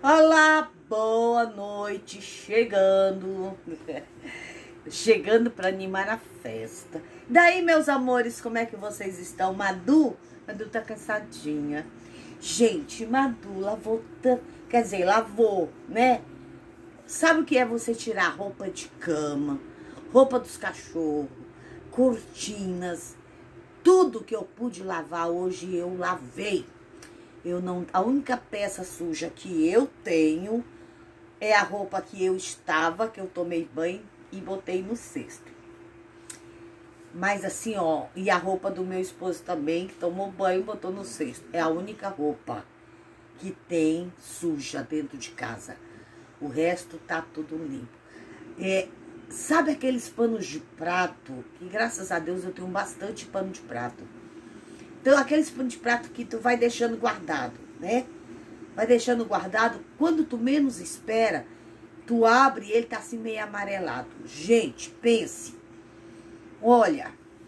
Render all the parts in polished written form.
Olá, boa noite, chegando. Chegando para animar a festa. Daí, meus amores, como é que vocês estão? Madu tá cansadinha. Gente, Madu lavou tanto, quer dizer, lavou, né? Sabe o que é você tirar roupa de cama, roupa dos cachorros, cortinas, tudo que eu pude lavar hoje eu lavei. A única peça suja que eu tenho é a roupa que eu estava, que eu tomei banho e botei no cesto. Mas assim, ó, e a roupa do meu esposo também, que tomou banho e botou no cesto. É a única roupa que tem suja dentro de casa. O resto tá tudo limpo. Sabe aqueles panos de prato? Que graças a Deus eu tenho bastante pano de prato. Então, aqueles panos de prato que tu vai deixando guardado, né? Vai deixando guardado. Quando tu menos espera, tu abre e ele tá assim meio amarelado. Gente, pense. Olha,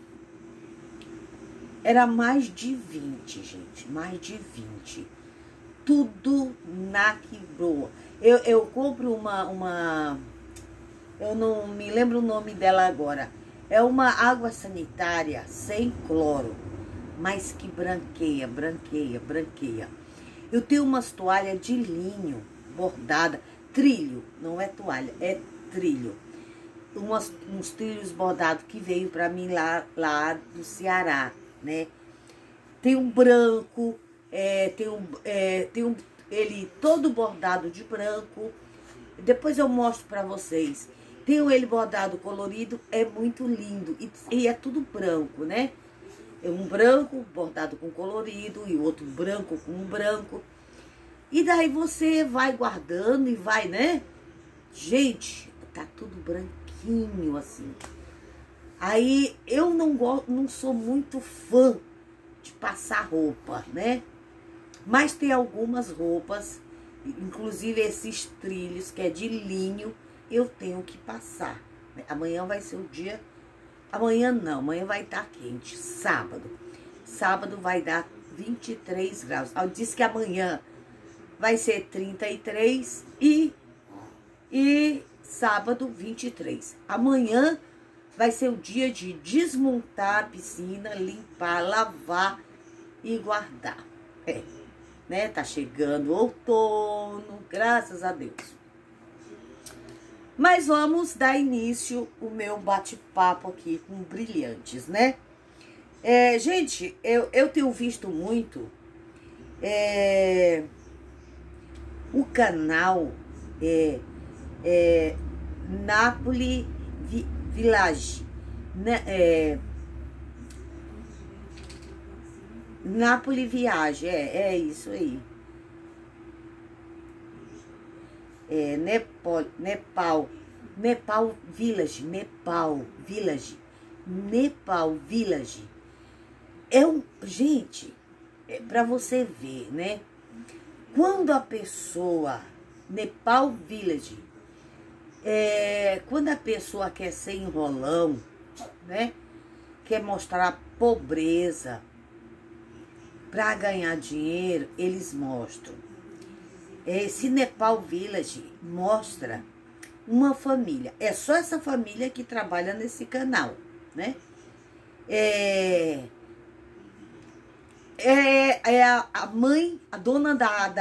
era mais de 20, gente. Mais de 20. Tudo na quebrou. Eu compro uma... Eu não me lembro o nome dela agora. É uma água sanitária sem cloro. Mas que branqueia, branqueia, branqueia. Eu tenho umas toalhas de linho bordada, trilho, não é toalha, é trilho. Uns trilhos bordados que veio pra mim lá do Ceará, né? Tem um branco, tem ele todo bordado de branco. Depois eu mostro pra vocês. Tenho ele bordado colorido, é muito lindo e é tudo branco, né? É um branco bordado com colorido e outro branco com branco. E daí você vai guardando e vai, né? Gente, tá tudo branquinho assim. Aí eu não sou muito fã de passar roupa, né? Mas tem algumas roupas, inclusive esses trilhos que é de linho, eu tenho que passar. Amanhã vai ser o dia... Amanhã não, amanhã vai estar quente, sábado. Sábado vai dar 23 graus. Eu disse que amanhã vai ser 33 e sábado 23. Amanhã vai ser o dia de desmontar a piscina, limpar, lavar e guardar. Né? Tá chegando o outono, graças a Deus. Mas vamos dar início ao meu bate-papo aqui com brilhantes, né? Gente, eu tenho visto muito o canal Napoli Village, né? Napoli Viagem, é isso aí. Nepal Village. Gente, para você ver, né? Quando a pessoa, Nepal Village, quando a pessoa quer ser enrolão, né? Quer mostrar pobreza para ganhar dinheiro, eles mostram. Esse Nepal Village mostra uma família. É só essa família que trabalha nesse canal, né? A mãe, a dona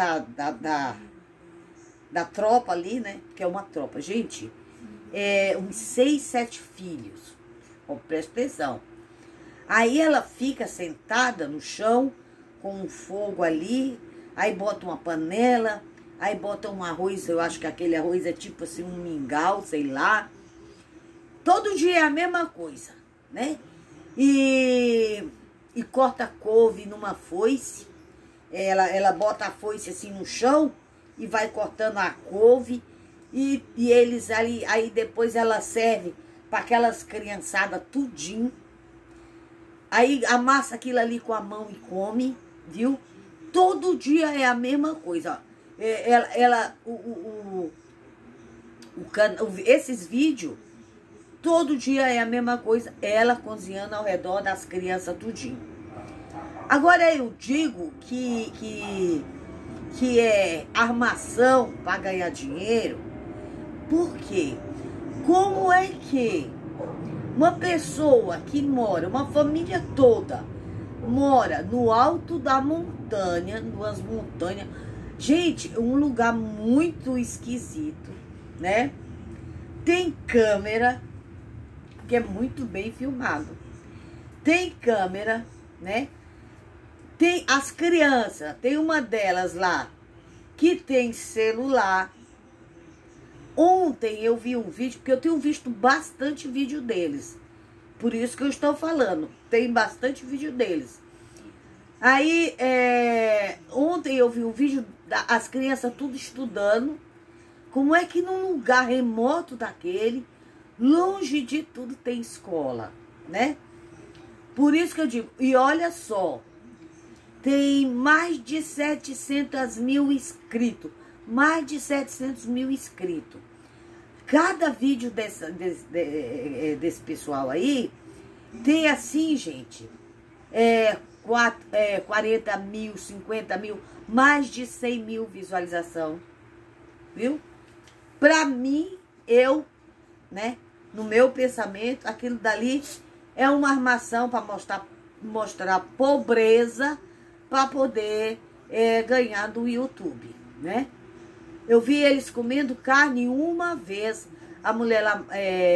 da tropa ali, né? Que é uma tropa. Gente, uns 6, 7 filhos. Ó, presta atenção. Aí ela fica sentada no chão com um fogo ali. Aí bota uma panela. Aí bota um arroz, eu acho que aquele arroz é tipo assim um mingau, sei lá. Todo dia é a mesma coisa, né? E corta couve numa foice. Ela bota a foice assim no chão e vai cortando a couve. E eles ali, aí depois ela serve para aquelas criançadas tudinho. Aí amassa aquilo ali com a mão e come, viu? Todo dia é a mesma coisa, ó. Esses vídeos, todo dia é a mesma coisa, ela cozinhando ao redor das crianças tudinho. Agora eu digo que que é armação para ganhar dinheiro. Por quê? Como é que uma pessoa que mora, uma família toda, mora no alto da montanha, numas montanhas, gente, um lugar muito esquisito, né? Tem câmera, que é muito bem filmado. Tem câmera, né? Tem as crianças, tem uma delas lá que tem celular. Ontem eu vi um vídeo, porque eu tenho visto bastante vídeo deles. Por isso que eu estou falando, tem bastante vídeo deles. Aí, ontem eu vi um vídeo das crianças tudo estudando. Como é que num lugar remoto daquele, longe de tudo, tem escola, né? Por isso que eu digo, e olha só, tem mais de 700 mil inscritos. Mais de 700 mil inscritos. Cada vídeo desse pessoal aí tem assim, gente, 40 mil, 50 mil, mais de 100 mil visualização, viu? Pra mim, né, no meu pensamento, aquilo dali é uma armação para mostrar pobreza para poder ganhar do YouTube, né? Eu vi eles comendo carne uma vez. A mulher lá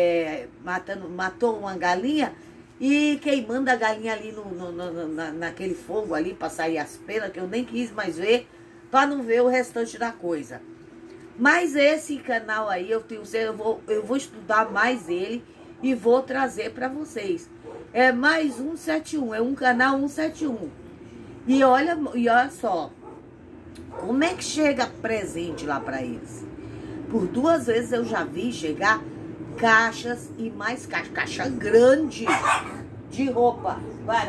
matou uma galinha e queimando a galinha ali naquele fogo ali para sair as penas, que eu nem quis mais ver, para não ver o restante da coisa. Mas esse canal aí, eu vou estudar mais ele e vou trazer para vocês. É mais 171, é um canal 171. E olha só, como é que chega presente lá para eles? Por 2 vezes eu já vi chegar caixas e mais caixas. Caixa grande de roupa.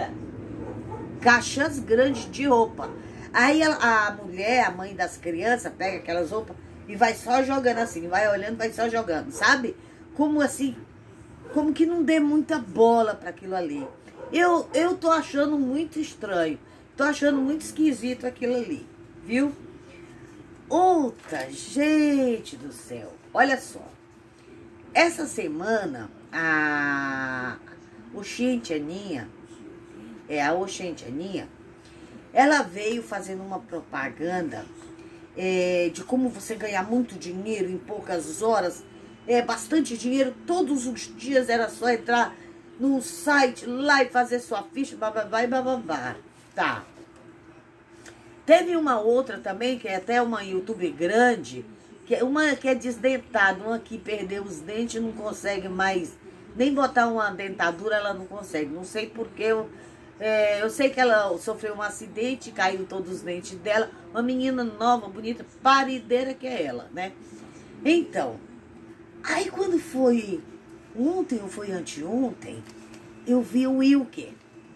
Caixas grandes de roupa. Aí a mulher, a mãe das crianças, pega aquelas roupas e vai só jogando assim. Vai olhando, vai só jogando, sabe? Como assim? Como que não dê muita bola para aquilo ali. Eu tô achando muito estranho. Tô achando muito esquisito aquilo ali. Viu? Outra, gente do céu, olha só. Essa semana, a Oxentianinha, ela veio fazendo uma propaganda de como você ganhar muito dinheiro em poucas horas, bastante dinheiro, todos os dias era só entrar no site lá e fazer sua ficha, bababá e bababá. Tá. Teve uma outra também, que é até uma youtuber grande, uma que é desdentada, uma que perdeu os dentes e não consegue mais, nem botar uma dentadura ela não consegue. Não sei porque, eu sei que ela sofreu um acidente, caiu todos os dentes dela, uma menina nova, bonita, parideira que é ela, né? Então, aí quando foi ontem ou foi anteontem, eu vi o Wilker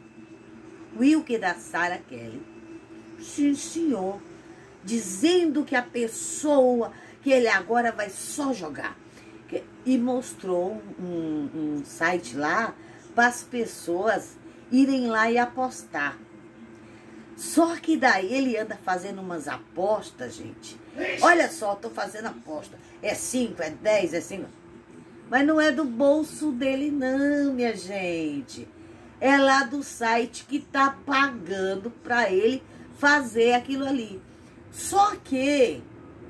da Sarah Kelly. Sim, senhor, dizendo que a pessoa, que ele agora vai só jogar. E mostrou um site lá para as pessoas irem lá e apostar. Só que daí ele anda fazendo umas apostas, gente. Olha só, tô fazendo aposta. É 5, é 10, é 5. Mas não é do bolso dele não, minha gente. É lá do site que tá pagando para ele fazer aquilo ali. Só que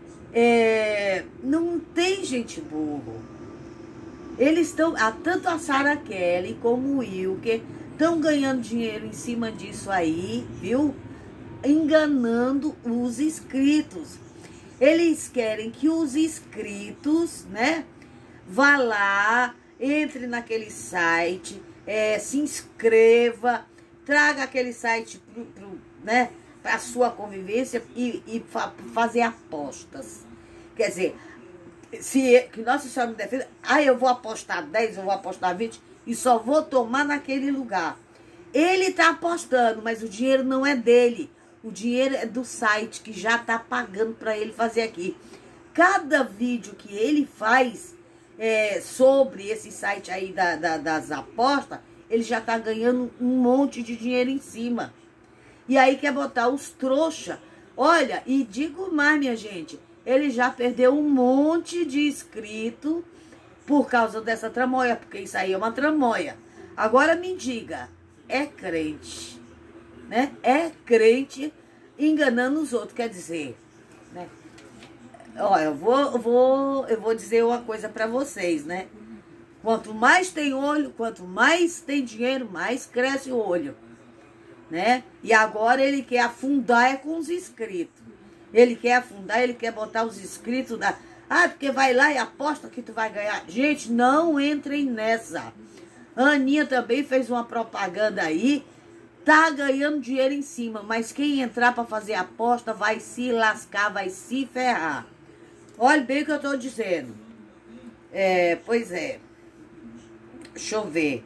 não tem gente burro. Eles estão, tanto a Sarah Kelly como o Wilker estão ganhando dinheiro em cima disso aí, viu? Enganando os inscritos. Eles querem que os inscritos, né, vá lá, entre naquele site, se inscreva, traga aquele site né, para a sua convivência e fazer apostas. Quer dizer, que Nossa Senhora me defenda, eu vou apostar 10, eu vou apostar 20 e só vou tomar naquele lugar. Ele está apostando, mas o dinheiro não é dele. O dinheiro é do site que já está pagando para ele fazer aqui. Cada vídeo que ele faz sobre esse site aí das apostas, ele já está ganhando um monte de dinheiro em cima. E aí quer botar os trouxa Olha, e digo mais, minha gente, ele já perdeu um monte de inscrito por causa dessa tramóia, porque isso aí é uma tramóia. Agora me diga, é crente, né? É crente enganando os outros, quer dizer, né? Ó, eu vou dizer uma coisa pra vocês, né? Quanto mais tem olho, quanto mais tem dinheiro, mais cresce o olho, né? E agora ele quer afundar com os inscritos. Ele quer afundar, ele quer botar os inscritos da... Ah, porque vai lá e aposta que tu vai ganhar. Gente, não entrem nessa. A Aninha também fez uma propaganda aí, tá ganhando dinheiro em cima, mas quem entrar para fazer aposta vai se lascar, vai se ferrar. Olha bem o que eu tô dizendo. Pois é. Deixa eu ver.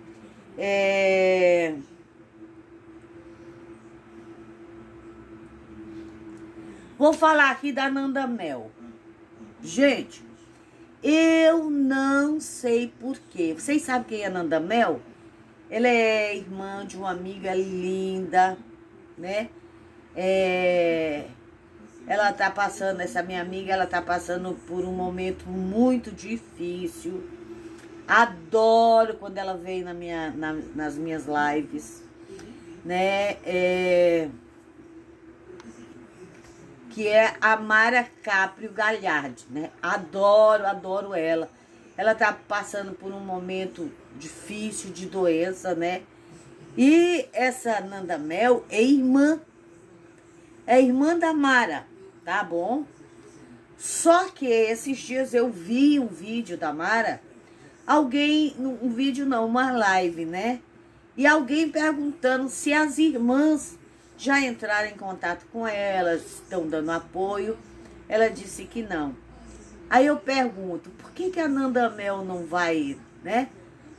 Vou falar aqui da Nanda Mel. Gente, eu não sei porquê. Vocês sabem quem é a Nanda Mel? Ela é irmã de uma amiga linda, né? Ela tá passando, essa minha amiga, ela tá passando por um momento muito difícil. Adoro quando ela vem nas minhas lives, né? Que é a Mara Caprio Galhardi, né? Adoro ela. Ela tá passando por um momento difícil de doença, né? E essa Nanda Mel é irmã da Mara, tá bom? Só que esses dias eu vi um vídeo da Mara, um vídeo não, uma live, né? E alguém perguntando se as irmãs já entraram em contato com ela, estão dando apoio. Ela disse que não. Aí eu pergunto, por que a Nanda Mel não vai, né?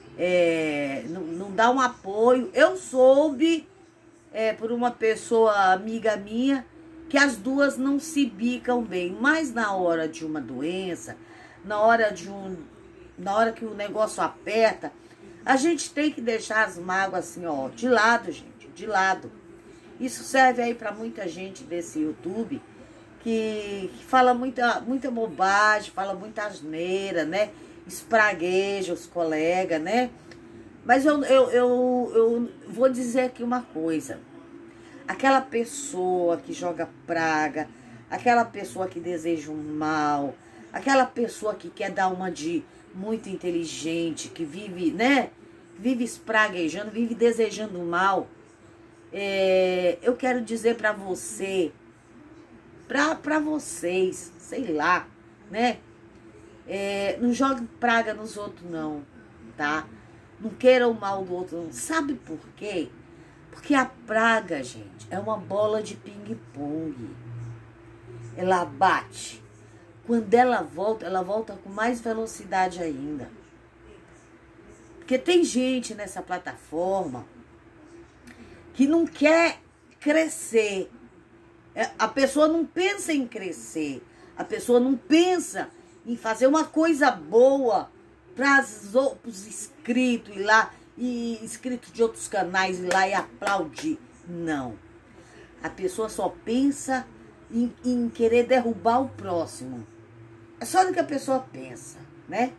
Não dá um apoio. Eu soube, por uma pessoa amiga minha, que as duas não se bicam bem. Mas na hora de uma doença, na hora que o negócio aperta, a gente tem que deixar as mágoas assim, ó, de lado, gente, de lado. Isso serve aí para muita gente desse YouTube que fala muita bobagem, fala muita asneira, né? Espragueja os colegas, né? Mas eu vou dizer aqui uma coisa. Aquela pessoa que joga praga, aquela pessoa que deseja um mal, aquela pessoa que quer dar uma de muito inteligente, que vive, né? Vive espraguejando, vive desejando mal. Eu quero dizer para você, para vocês, sei lá, né? Não jogue praga nos outros não, tá? Não queira o mal do outro não. Sabe por quê? Porque a praga, gente, é uma bola de ping-pong. Ela bate. Quando ela volta com mais velocidade ainda. Porque tem gente nessa plataforma que não quer crescer. A pessoa não pensa em crescer. A pessoa não pensa em fazer uma coisa boa para os inscritos ir lá, e inscritos de outros canais ir lá e aplaudir. Não. A pessoa só pensa em querer derrubar o próximo. É só no que a pessoa pensa, né?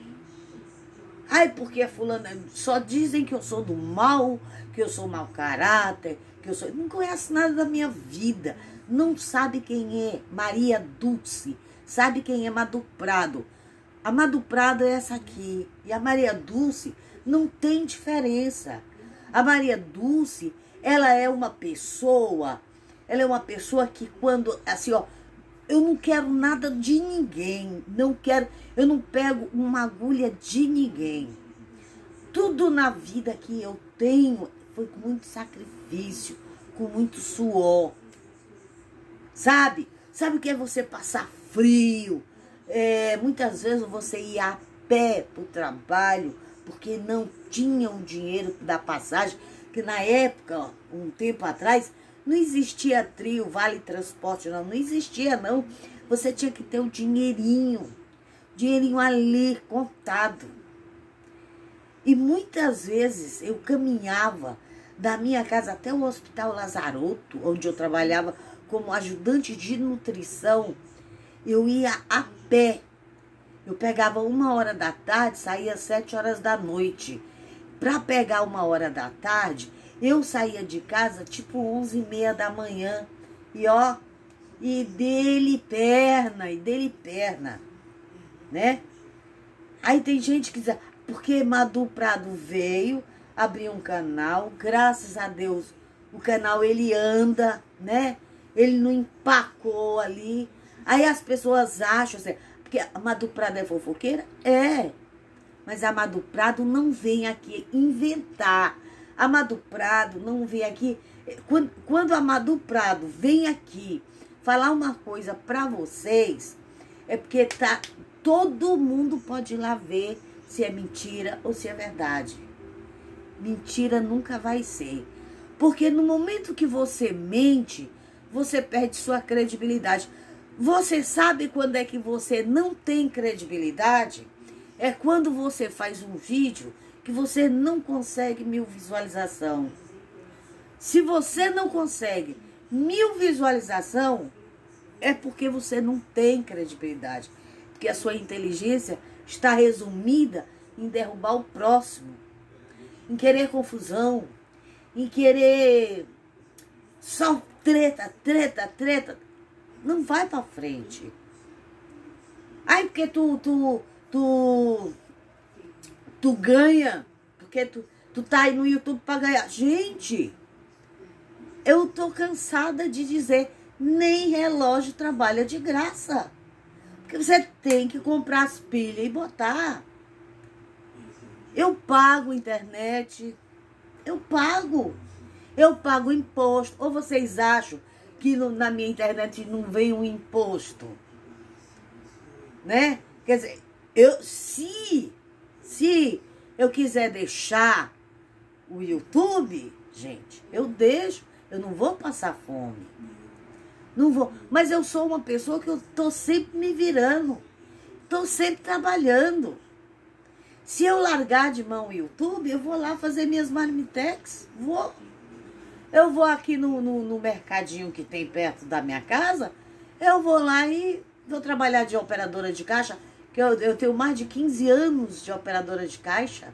Ai, porque fulano... Só dizem que eu sou do mal, que eu sou mau caráter, que eu sou... Não conhece nada da minha vida. Não sabe quem é Maria Dulce. Sabe quem é Madu Prado. A Madu Prado é essa aqui. E a Maria Dulce não tem diferença. A Maria Dulce, ela é uma pessoa... Ela é uma pessoa que quando... Assim, ó... Eu não quero nada de ninguém. Eu não pego uma agulha de ninguém. Tudo na vida que eu tenho foi com muito sacrifício, com muito suor. Sabe? Sabe o que é você passar frio? Muitas vezes você ia a pé para o trabalho, porque não tinha o dinheiro da passagem, que na época, um tempo atrás, não existia trio, vale transporte, não existia não. Você tinha que ter o dinheirinho ali contado. E muitas vezes eu caminhava da minha casa até o Hospital Lazaroto, onde eu trabalhava como ajudante de nutrição, eu ia a pé. Eu pegava 1h da tarde, saía às 7h da noite. Para pegar 1h da tarde, eu saía de casa tipo 11h30 da manhã. E ó, e dele perna, né? Aí tem gente que diz, porque Madu Prado veio, abriu um canal, graças a Deus, o canal ele anda, né? Ele não empacou ali. Aí as pessoas acham assim, porque a Madu Prado é fofoqueira? É. Mas a Madu Prado não vem aqui inventar. A Madu Prado não vem aqui... Quando a Madu Prado vem aqui falar uma coisa pra vocês, é porque todo mundo pode ir lá ver se é mentira ou se é verdade. Mentira nunca vai ser. Porque no momento que você mente, você perde sua credibilidade. Você sabe quando é que você não tem credibilidade? É quando você faz um vídeo que você não consegue 1000 visualizações. Se você não consegue 1000 visualizações, é porque você não tem credibilidade. Porque a sua inteligência está resumida em derrubar o próximo, em querer confusão, em querer só treta. Não vai pra frente. Ai, porque tu ganha, porque tu tá aí no YouTube pra ganhar. Gente, eu tô cansada de dizer, nem relógio trabalha de graça. Porque você tem que comprar as pilhas e botar. Eu pago internet, eu pago imposto. Ou vocês acham que na minha internet não vem um imposto? Né? Quer dizer, se eu quiser deixar o YouTube, gente, eu deixo. Eu não vou passar fome. Não vou. Mas eu sou uma pessoa que eu tô sempre me virando. Tô sempre trabalhando. Se eu largar de mão o YouTube, eu vou lá fazer minhas marmitex. Vou. Eu vou aqui no mercadinho que tem perto da minha casa. Eu vou lá e vou trabalhar de operadora de caixa. Que eu tenho mais de 15 anos de operadora de caixa.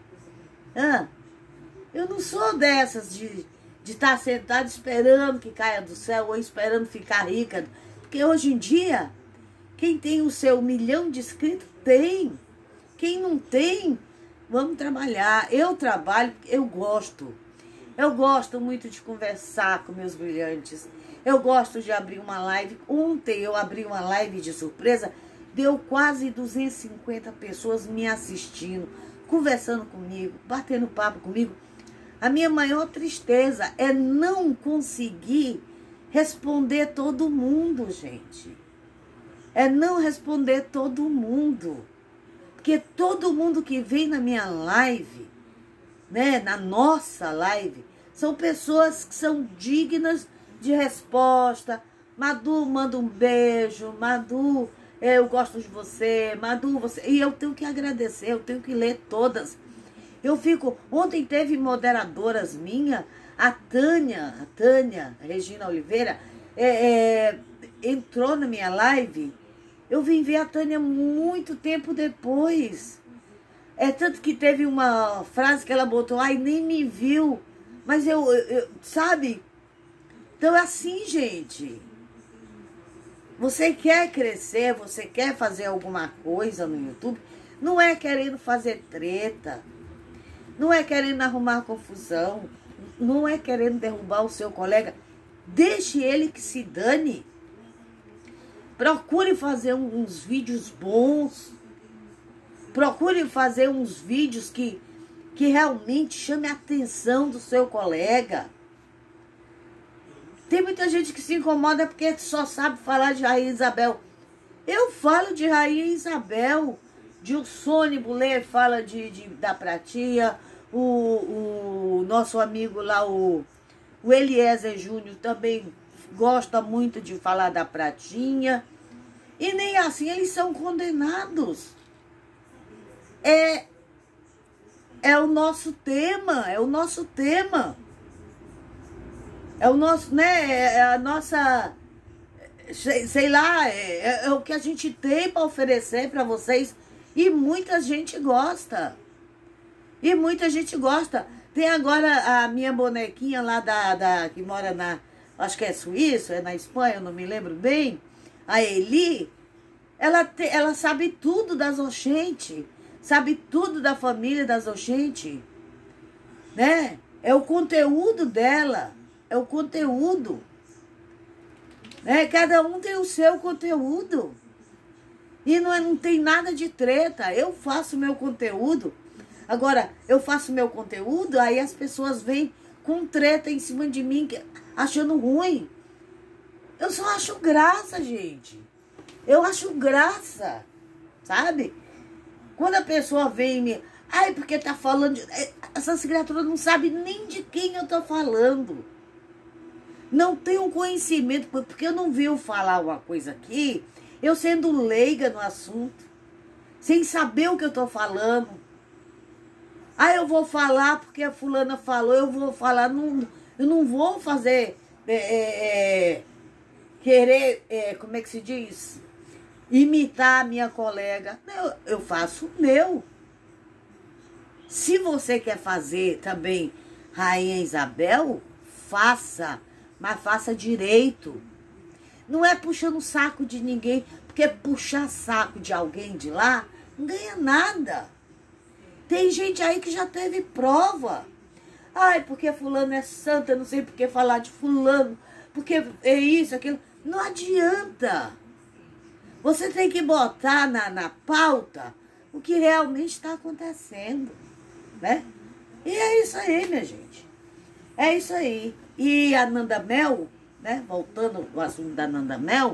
Eu não sou dessas de estar sentado esperando que caia do céu ou esperando ficar rica. Porque hoje em dia, quem tem o seu 1 milhão de inscritos, tem. Quem não tem, vamos trabalhar. Eu trabalho, eu gosto. Eu gosto muito de conversar com meus brilhantes. Eu gosto de abrir uma live. Ontem eu abri uma live de surpresa, deu quase 250 pessoas me assistindo, conversando comigo, batendo papo comigo. A minha maior tristeza é não conseguir responder todo mundo, gente. É não responder todo mundo. Porque todo mundo que vem na minha live, né, na nossa live, são pessoas que são dignas de resposta. Madu, manda um beijo. Madu, eu gosto de você. Madu, você... E eu tenho que agradecer, eu tenho que ler todas. Eu fico... Ontem teve moderadoras minhas, a Tânia Regina Oliveira, entrou na minha live. Eu vim ver a Tânia muito tempo depois. Tanto que teve uma frase que ela botou, ai, nem me viu. Mas eu sabe? Então é assim, gente. Você quer crescer, você quer fazer alguma coisa no YouTube, não é querendo fazer treta, não é querendo arrumar confusão, não é querendo derrubar o seu colega. Deixe ele que se dane. Procure fazer uns vídeos bons. Procure fazer uns vídeos que realmente chame a atenção do seu colega. Tem muita gente que se incomoda porque só sabe falar de Rainha Isabel. Eu falo de Rainha Isabel. Gilsone Buller fala da Pratinha. O nosso amigo lá, o Eliezer Júnior, também gosta muito de falar da Pratinha. E nem assim eles são condenados. É o nosso tema, é o nosso tema. É o nosso, né? É a nossa sei lá, é o que a gente tem para oferecer para vocês. E muita gente gosta. E muita gente gosta. Tem agora a minha bonequinha lá que mora acho que é Suíça, é na Espanha, eu não me lembro bem. A Eli, ela sabe tudo das Oxente. Sabe tudo da família das Oxente. Né? É o conteúdo dela. É o conteúdo. Né? Cada um tem o seu conteúdo. E não tem nada de treta. Eu faço meu conteúdo. Agora, eu faço meu conteúdo, aí as pessoas vêm com treta em cima de mim, achando ruim. Eu só acho graça, gente. Eu acho graça, sabe? Quando a pessoa vem me... Ai, porque tá falando... Essas criaturas não sabem nem de quem eu tô falando. Não tem um conhecimento, porque eu não vi eu falar uma coisa aqui, eu sendo leiga no assunto, sem saber o que eu tô falando. Ah, eu vou falar porque a fulana falou, eu vou falar, eu não vou fazer, querer, como é que se diz? Imitar a minha colega. Eu faço o meu. Se você quer fazer também Rainha Isabel, faça, mas faça direito. Não é puxando o saco de ninguém, porque puxar saco de alguém de lá não ganha nada. Tem gente aí que já teve prova. Ai, porque fulano é santa, não sei por que falar de fulano, porque é isso, aquilo. Não adianta. Você tem que botar na pauta o que realmente está acontecendo, né? E é isso aí, minha gente. É isso aí. E a Nanda Mel, né? Voltando ao assunto da Nanda Mel,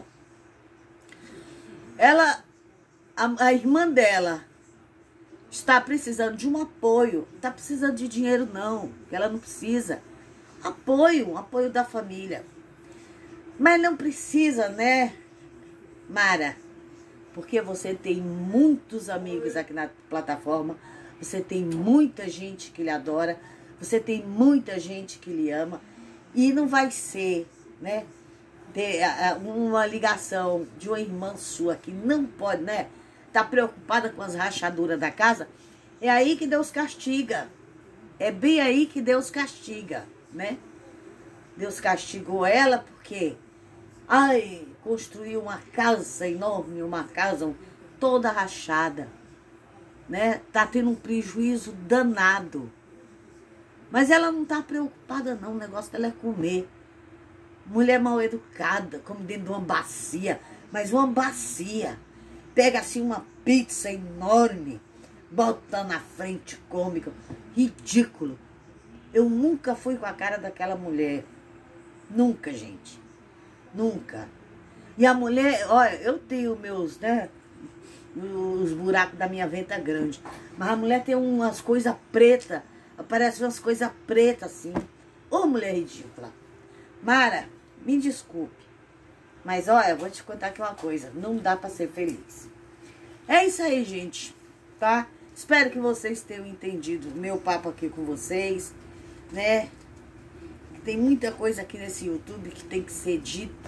a irmã dela está precisando de um apoio. Não está precisando de dinheiro, não. Que ela não precisa. Apoio, um apoio da família. Mas não precisa, né, Mara? Porque você tem muitos amigos aqui na plataforma. Você tem muita gente que lhe adora. Você tem muita gente que lhe ama. E não vai ser, né, ter uma ligação de uma irmã sua que não pode, né, tá preocupada com as rachaduras da casa. É aí que Deus castiga. É bem aí que Deus castiga, né? Deus castigou ela porque, ai, construiu uma casa enorme, uma casa toda rachada, né? Tá tendo um prejuízo danado. Mas ela não tá preocupada não, o negócio dela é comer. Mulher mal educada, come dentro de uma bacia, mas uma bacia. Pega assim uma pizza enorme, bota na frente, cômico, ridículo. Eu nunca fui com a cara daquela mulher. Nunca, gente. Nunca. E a mulher, olha, eu tenho meus, né, os buracos da minha venta grande. Mas a mulher tem umas coisas pretas, aparece umas coisas pretas assim. Ô, mulher ridícula. Mara, me desculpe. Mas, olha, eu vou te contar aqui uma coisa. Não dá pra ser feliz. É isso aí, gente. Tá? Espero que vocês tenham entendido o meu papo aqui com vocês. Né? Tem muita coisa aqui nesse YouTube que tem que ser dita.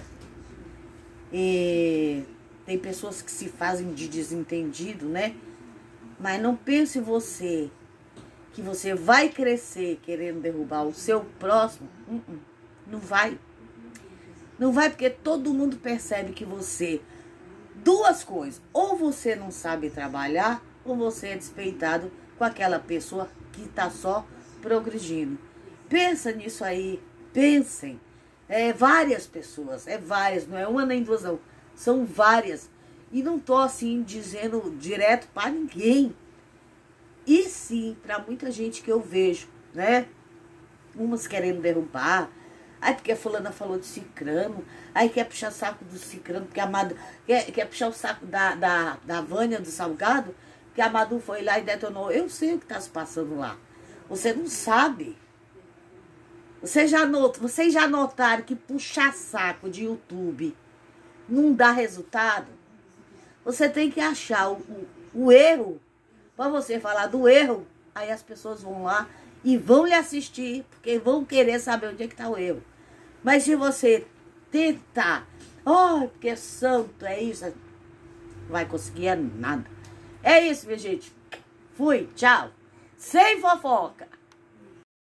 E tem pessoas que se fazem de desentendido, né? Mas não pense você que você vai crescer querendo derrubar o seu próximo. Não vai. Não vai, porque todo mundo percebe que você... Duas coisas. Ou você não sabe trabalhar, ou você é despeitado com aquela pessoa que está só progredindo. Pensa nisso aí. Pensem. É várias pessoas. É várias. Não é uma nem duas, não. São várias. E não tô assim dizendo direto para ninguém. E sim, para muita gente que eu vejo, né? Umas querendo derrubar. Aí porque a fulana falou de cicrano, aí quer puxar o saco do cicrano, porque a Madu, quer puxar o saco da Vânia do Salgado, que a Madu foi lá e detonou. Eu sei o que está se passando lá. Você não sabe. Vocês já notaram que puxar saco de YouTube não dá resultado? Você tem que achar o erro, para você falar do erro, aí as pessoas vão lá e vão lhe assistir, porque vão querer saber onde é que está o erro. Mas se você tentar, Ai, porque é santo, é isso. Vai conseguir nada. É isso, minha gente. Fui, tchau. Sem fofoca.